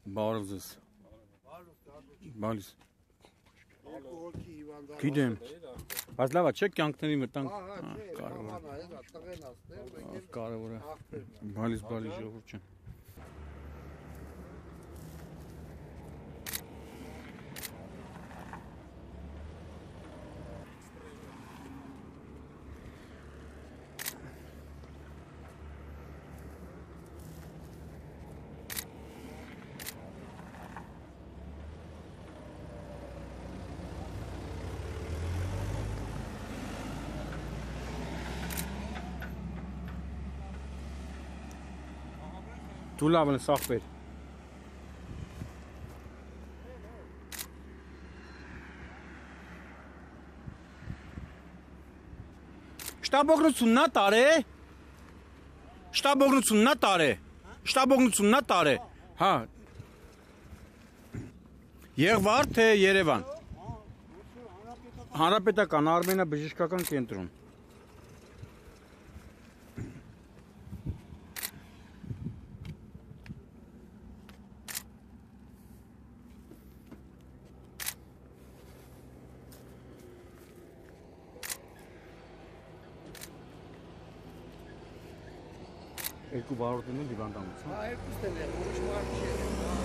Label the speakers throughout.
Speaker 1: Բարև ձեզ։ Բալիս։
Speaker 2: Երկու հոգի հիվանդանոց։
Speaker 1: Գիտեմ։ Բայց լավ է, չէ՞ կյանքների մտանք։
Speaker 2: Կարևոր է, տղեն ասներ,
Speaker 1: կարևոր է։ Բալիս ժողովուրդ ջան։ Դու լավ ես ախպեր։ Շտաբօգնությունն տար է։ Շտաբօգնությունն տար է։ Շտաբօգնությունն տար է։ Հա։ Եղվար թե Երևան։ Հանրապետական Արմենիա-բժշկական կենտրոն։ Երկու բարորդին են հիվանդանոց։
Speaker 2: Հա, երկուսն են, ուրիշ մարդ չէ։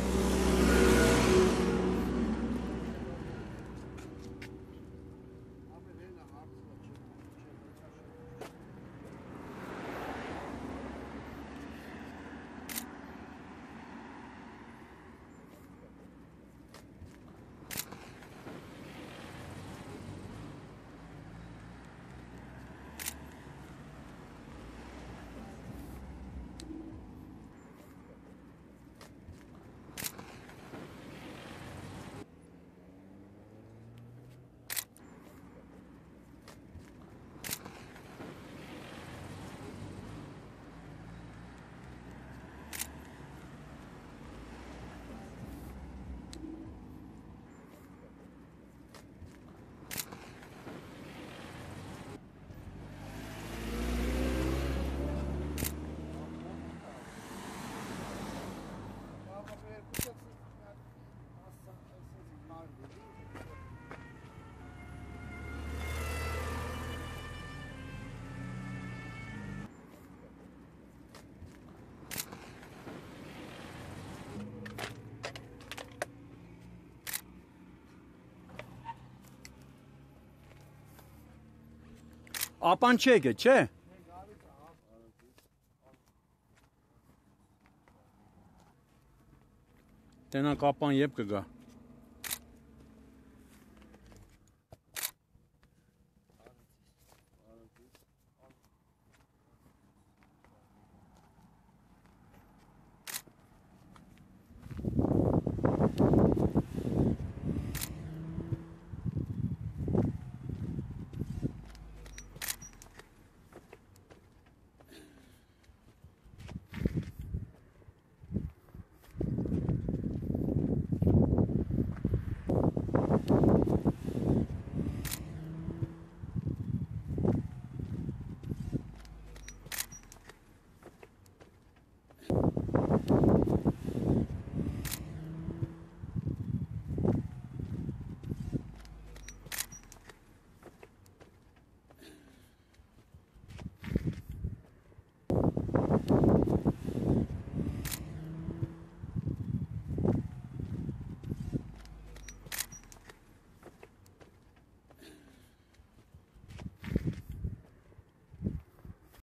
Speaker 1: Ապան չէ գե, չէ։ Տենակ ապան եբ կգա։